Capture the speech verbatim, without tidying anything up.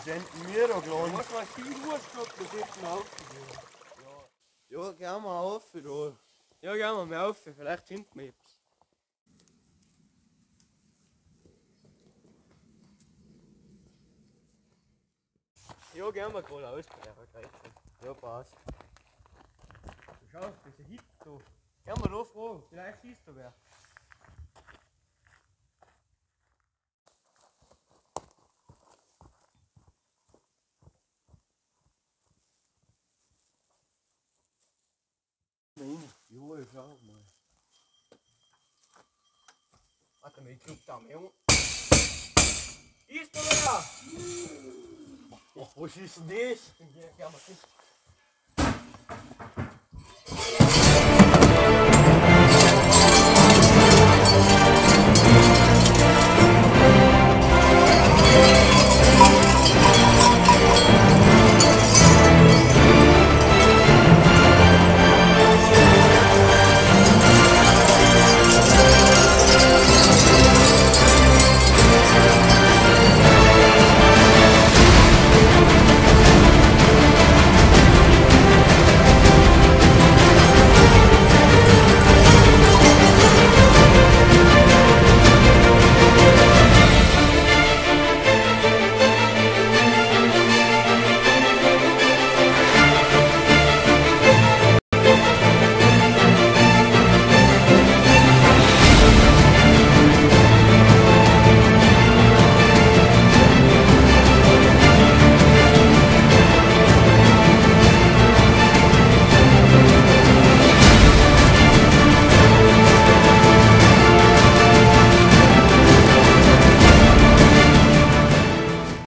denn mir da geladen? Was weiß ich, was gehabt, das hätten wir aufgegeben. Ja, gehen wir auf da. Ja, gehen wir mal auf, vielleicht finden wir etwas. Ja, gehen wir gerade aus bei der Kreuzung. Ja, passt. Schau, das ist ein Hit da. Gehen wir da fragen, vielleicht ist da wer. Nein, ja, ich schau mal. Warte mal, ich guck da mal, Junge. Ist da wer? Ach, was ist denn das? Gehen wir hin.